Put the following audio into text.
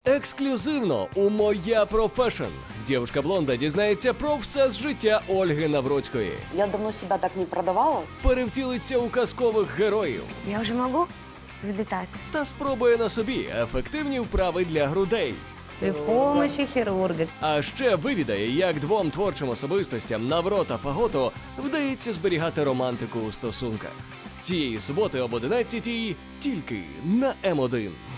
Ексклюзивно у «Моя Профешн» дівчинка-блонда дізнається про все з життя Ольги Навроцької. Я давно себя так не продавала. Перевтілиться у казкових героїв. Я уже могу взлетать? Та спробує на собі ефективні вправи для грудей. При помощи хирурга. А ще вивідає, як двом творчим особистостям Навро та Фагото вдається зберігати романтику у стосунках. Цієї суботи об 11-й тільки на М1.